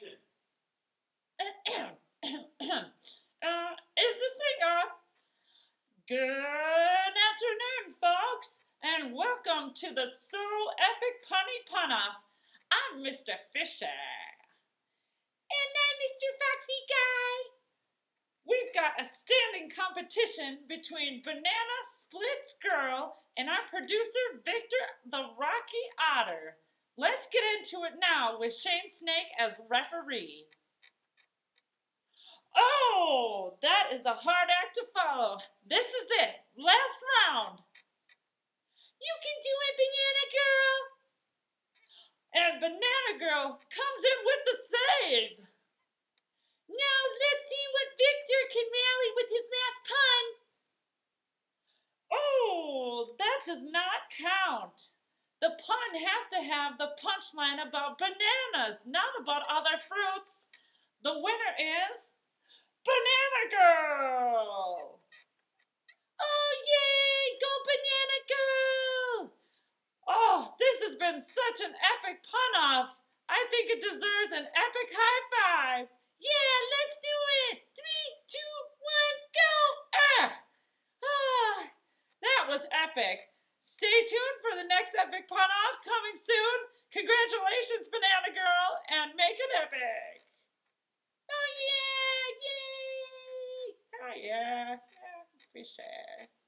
action. Is this thing on? Good afternoon, folks, and welcome to the So Epic Punny Pun-Off. I'm Mr. Fishy. And I'm Mr. Foxy Guy. We've got a standing competition between Banana Splits Girl and our producer, Victor the Rocky Otter. Let's get into it now with Shane Snake as referee. Oh, that is a hard act to follow. This is it. Last round. You can do it, Banana Girl. And Banana Girl comes in with the save. Now let's see what Victor can rally with his last pun. Oh, that does not count. The pun has to have the punchline about bananas, not about other fruits. The winner is Banana Girl. Oh, yay! Go Banana Girl! Oh, this has been such an epic pun-off. I think it deserves an epic high five. Yeah, let's do it. 3, 2, 1, go! That was epic. Stay tuned for the next epic pun-off coming soon. Congratulations, Banana Girl, and make it epic. Oh, yeah! Yay! Oh, yeah. Fishy.